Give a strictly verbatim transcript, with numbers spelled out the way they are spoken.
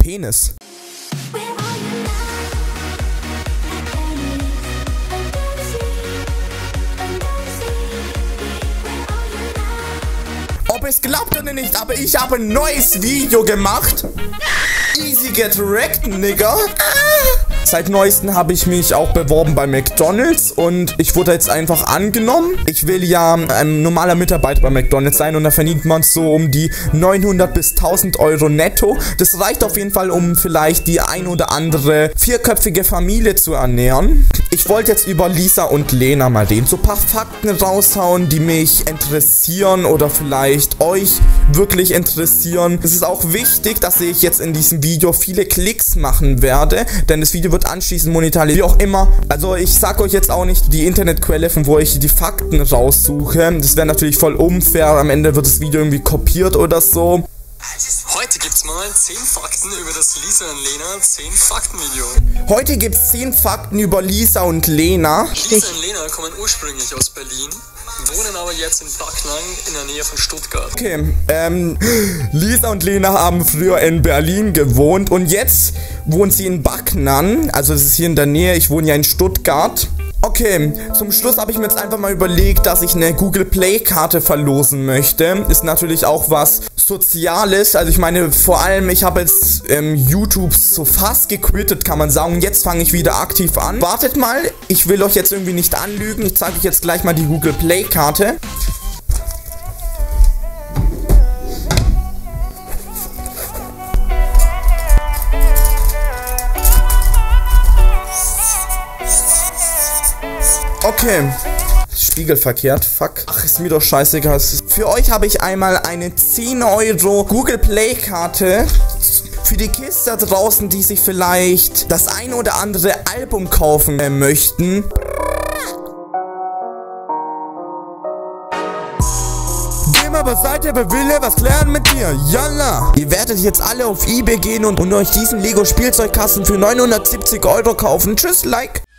Penis. Ob es glaubt oder nicht, aber ich habe ein neues Video gemacht. Easy get wrecked, Nigga. Seit neuestem habe ich mich auch beworben bei McDonald's und ich wurde jetzt einfach angenommen. Ich will ja ein normaler Mitarbeiter bei McDonald's sein und da verdient man so um die neunhundert bis tausend Euro netto. Das reicht auf jeden Fall, um vielleicht die ein oder andere vierköpfige Familie zu ernähren. Ich wollte jetzt über Lisa und Lena mal reden. So ein paar Fakten raushauen, die mich interessieren oder vielleicht euch wirklich interessieren. Es ist auch wichtig, dass ich jetzt in diesem Video viele Klicks machen werde, denn das Video wird anschließend monetarisiert, wie auch immer. Also ich sag euch jetzt auch nicht die Internetquelle, von wo ich die Fakten raussuche. Das wäre natürlich voll unfair. Am Ende wird das Video irgendwie kopiert oder so. Heute gibt's mal zehn Fakten über das Lisa und Lena zehn Fakten Video. Heute gibt's zehn Fakten über Lisa und Lena. Lisa und Lena kommen ursprünglich aus Berlin, wohnen aber jetzt in Backnang in der Nähe von Stuttgart. Okay, ähm, Lisa und Lena haben früher in Berlin gewohnt und jetzt wohnen sie in Backnang, also das ist hier in der Nähe, ich wohne ja in Stuttgart. Okay, zum Schluss habe ich mir jetzt einfach mal überlegt, dass ich eine Google Play Karte verlosen möchte. Ist natürlich auch was Soziales, also ich meine vor allem, ich habe jetzt ähm, YouTube so fast gequittet, kann man sagen. Jetzt fange ich wieder aktiv an. Wartet mal, ich will euch jetzt irgendwie nicht anlügen, ich zeige euch jetzt gleich mal die Google Play Karte. Okay, spiegelverkehrt, fuck. Ach, ist mir doch scheißegal. Für euch habe ich einmal eine zehn Euro Google Play Karte. Für die Kids da draußen, die sich vielleicht das ein oder andere Album kaufen äh, möchten. Geh mal beiseite, wer will was klären mit mir? Yalla! Ihr werdet jetzt alle auf eBay gehen und, und euch diesen Lego Spielzeugkasten für neunhundertsiebzig Euro kaufen. Tschüss, like!